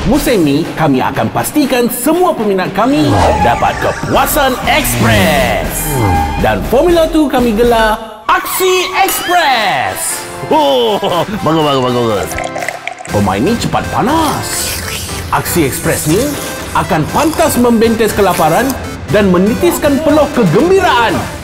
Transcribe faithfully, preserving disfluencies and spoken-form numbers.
Musim ni, kami akan pastikan semua peminat kami dapat kepuasan ekspres. Dan Formula dua kami gelar Aksi Ekspres. Oh, bagus, bagus, bagus. Pemain ni cepat panas. Aksi Ekspres ni akan pantas membentes kelaparan dan menitiskan peluh kegembiraan